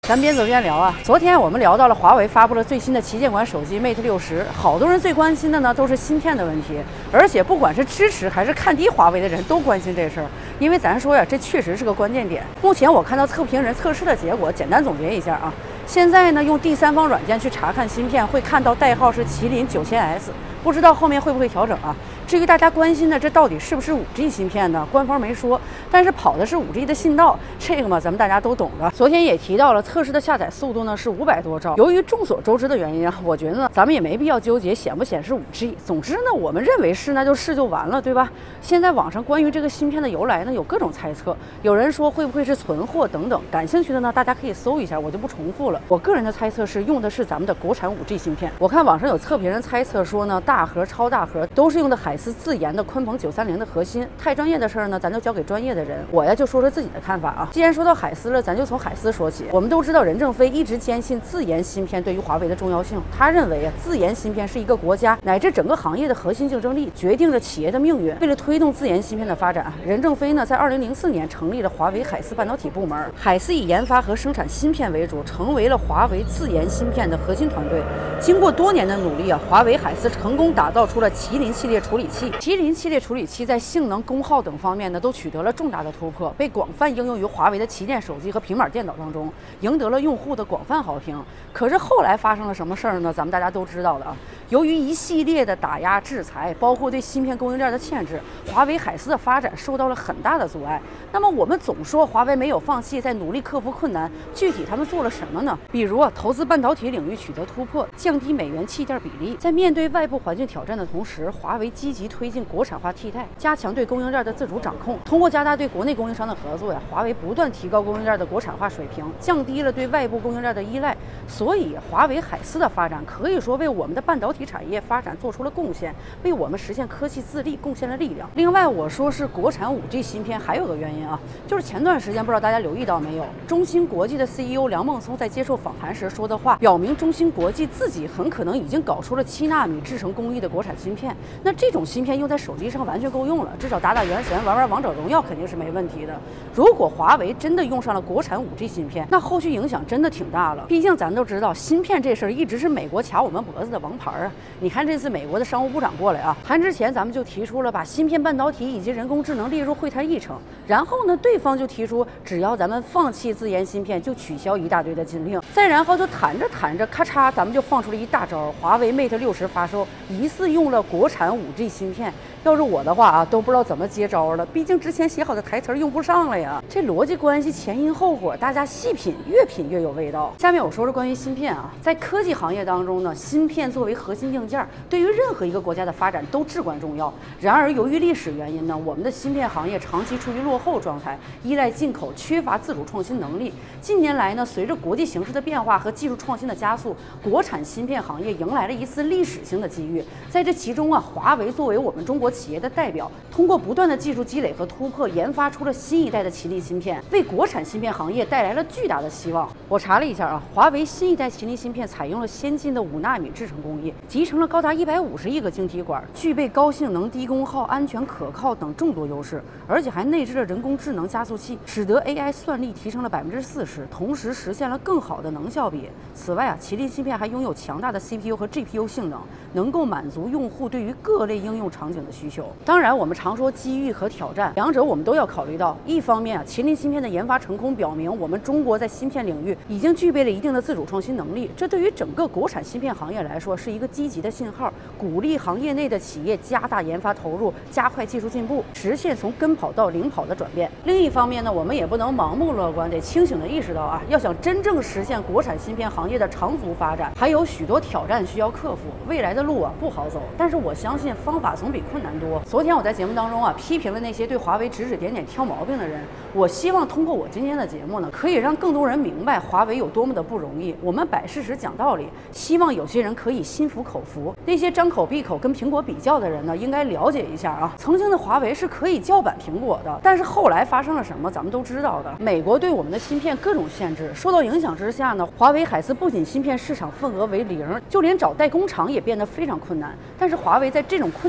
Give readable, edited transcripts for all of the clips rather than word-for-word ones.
咱边走边聊啊。昨天我们聊到了华为发布了最新的旗舰款手机 Mate 60，好多人最关心的呢都是芯片的问题，而且不管是支持还是看低华为的人都关心这事儿，因为咱说呀，这确实是个关键点。目前我看到测评人测试的结果，简单总结一下啊。现在呢，用第三方软件去查看芯片，会看到代号是麒麟9000S，不知道后面会不会调整啊？至于大家关心的这到底是不是 5G 芯片呢？官方没说，但是跑的是 5G 的信道，这个嘛，咱们大家都懂的。昨天也提到了，测试的下载速度呢是500多兆。由于众所周知的原因啊，我觉得呢，咱们也没必要纠结显不显示 5G。总之呢，我们认为是，那就是就完了，对吧？现在网上关于这个芯片的由来呢，有各种猜测，有人说会不会是存货等等。感兴趣的呢，大家可以搜一下，我就不重复了。我个人的猜测是用的是咱们的国产 5G 芯片。我看网上有测评人猜测说呢，大核、超大核都是用的海思自研的鲲鹏930的核心。太专业的事儿呢，咱就交给专业的人。我呀就说说自己的看法啊。既然说到海思了，咱就从海思说起。我们都知道任正非一直坚信自研芯片对于华为的重要性。他认为啊，自研芯片是一个国家乃至整个行业的核心竞争力，决定着企业的命运。为了推动自研芯片的发展，任正非呢在2004年成立了华为海思半导体部门。海思以研发和生产芯片为主，成为了华为自研芯片的核心团队。经过多年的努力啊，华为海思成功打造出了麒麟系列处理器。麒麟系列处理器在性能、功耗等方面呢，都取得了重大的突破，被广泛应用于华为的旗舰手机和平板电脑当中，赢得了用户的广泛好评。可是后来发生了什么事儿呢？咱们大家都知道的啊。由于一系列的打压制裁，包括对芯片供应链的限制，华为海思的发展受到了很大的阻碍。那么我们总说华为没有放弃，在努力克服困难，具体他们做了什么呢？比如啊，投资半导体领域取得突破，降低美元弃电比例。在面对外部环境挑战的同时，华为积极推进国产化替代，加强对供应链的自主掌控。通过加大对国内供应商的合作呀，华为不断提高供应链的国产化水平，降低了对外部供应链的依赖。所以，华为海思的发展可以说为我们的半导体产业发展做出了贡献，为我们实现科技自立贡献了力量。另外，我说是国产 5G 芯片还有个原因啊，就是前段时间不知道大家留意到没有，中芯国际的 CEO 梁孟松在接受访谈时说的话，表明中芯国际自己很可能已经搞出了7纳米制程工艺的国产芯片。那这种芯片用在手机上完全够用了，至少打打原神、玩玩王者荣耀肯定是没问题的。如果华为真的用上了国产 5G 芯片，那后续影响真的挺大了。毕竟咱都知道，芯片这事儿一直是美国卡我们脖子的王牌啊。你看这次美国的商务部长过来啊，谈之前咱们就提出了把芯片、半导体以及人工智能列入会谈议程，然后呢，对方就提出只要咱们放弃自研芯片，就取消一大堆的禁令。再然后就谈着谈着，咔嚓，咱们就放出了一大招，华为 Mate 60发售，疑似用了国产 5G 芯片。要是我的话啊，都不知道怎么接招了，毕竟之前写好的台词用不上了呀。这逻辑关系前因后果，大家细品，越品越有味道。下面我说说关于芯片啊，在科技行业当中呢，芯片作为核心硬件，对于任何一个国家的发展都至关重要。然而，由于历史原因呢，我们的芯片行业长期处于落后状态，依赖进口，缺乏自主创新能力。近年来呢，随着国际形势的变化和技术创新的加速，国产芯片行业迎来了一次历史性的机遇。在这其中啊，华为作为我们中国企业的代表，通过不断的技术积累和突破，研发出了新一代的麒麟芯片，为国产芯片行业带来了巨大的希望。我查了一下啊，华为新一代麒麟芯片采用了先进的5纳米制程工艺，集成了高达150亿个晶体管，具备高性能、低功耗、安全可靠等众多优势，而且还内置了人工智能加速器，使得 AI 算力提升了40%，同时实现了更好的能效比。此外啊，麒麟芯片还拥有强大的 CPU 和 GPU 性能，能够满足用户对于各类应用场景的需求。当然，我们常说机遇和挑战，两者我们都要考虑到。一方面啊，麒麟芯片的研发成功表明，我们中国在芯片领域已经具备了一定的自主创新能力，这对于整个国产芯片行业来说是一个积极的信号，鼓励行业内的企业加大研发投入，加快技术进步，实现从跟跑到领跑的转变。另一方面呢，我们也不能盲目乐观，得清醒地意识到啊，要想真正实现国产芯片行业的长足发展，还有许多挑战需要克服，未来的路啊不好走。但是我相信方法总比困难多。昨天我在节目当中啊，批评了那些对华为指指点点、挑毛病的人。我希望通过我今天的节目呢，可以让更多人明白华为有多么的不容易。我们摆事实、讲道理，希望有些人可以心服口服。那些张口闭口跟苹果比较的人呢，应该了解一下啊，曾经的华为是可以叫板苹果的，但是后来发生了什么，咱们都知道的。美国对我们的芯片各种限制，受到影响之下呢，华为海思不仅芯片市场份额为0，就连找代工厂也变得非常困难。但是华为在这种困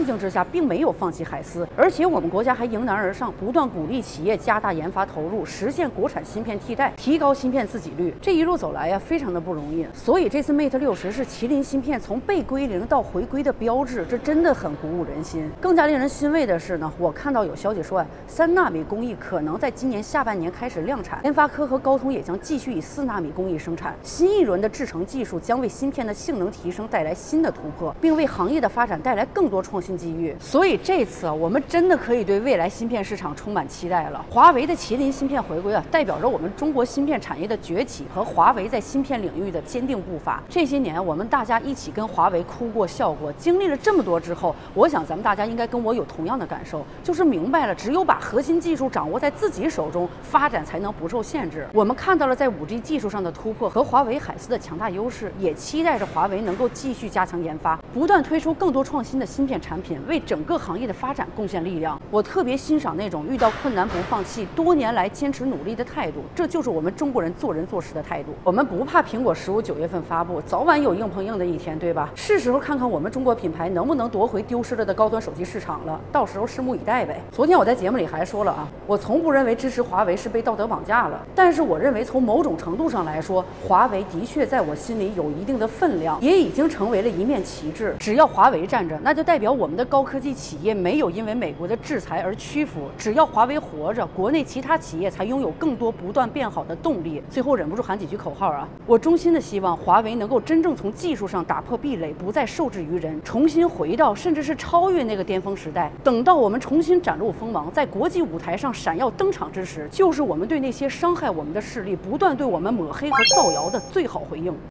困境之下，并没有放弃海思，而且我们国家还迎难而上，不断鼓励企业加大研发投入，实现国产芯片替代，提高芯片自给率。这一路走来呀，非常的不容易。所以这次 Mate 60是麒麟芯片从被归零到回归的标志，这真的很鼓舞人心。更加令人欣慰的是呢，我看到有消息说啊，3纳米工艺可能在今年下半年开始量产，联发科和高通也将继续以4纳米工艺生产。新一轮的制程技术将为芯片的性能提升带来新的突破，并为行业的发展带来更多创新机遇。所以这次啊，我们真的可以对未来芯片市场充满期待了。华为的麒麟芯片回归啊，代表着我们中国芯片产业的崛起和华为在芯片领域的坚定步伐。这些年，我们大家一起跟华为哭过笑过，经历了这么多之后，我想咱们大家应该跟我有同样的感受，就是明白了，只有把核心技术掌握在自己手中，发展才能不受限制。我们看到了在5G 技术上的突破和华为海思的强大优势，也期待着华为能够继续加强研发，不断推出更多创新的芯片产品，为整个行业的发展贡献力量。我特别欣赏那种遇到困难不放弃、多年来坚持努力的态度，这就是我们中国人做人做事的态度。我们不怕苹果15 9月份发布，早晚有硬碰硬的一天，对吧？是时候看看我们中国品牌能不能夺回丢失了的高端手机市场了，到时候拭目以待呗。昨天我在节目里还说了啊，我从不认为支持华为是被道德绑架了，但是我认为从某种程度上来说，华为的确在我心里有一定的分量，也已经成为了一面旗帜。只要华为站着，那就代表我们的高科技企业没有因为美国的制裁而屈服。只要华为活着，国内其他企业才拥有更多不断变好的动力。最后忍不住喊几句口号啊！我衷心的希望华为能够真正从技术上打破壁垒，不再受制于人，重新回到甚至是超越那个巅峰时代。等到我们重新展露锋芒，在国际舞台上闪耀登场之时，就是我们对那些伤害我们的势力不断对我们抹黑和造谣的最好回应。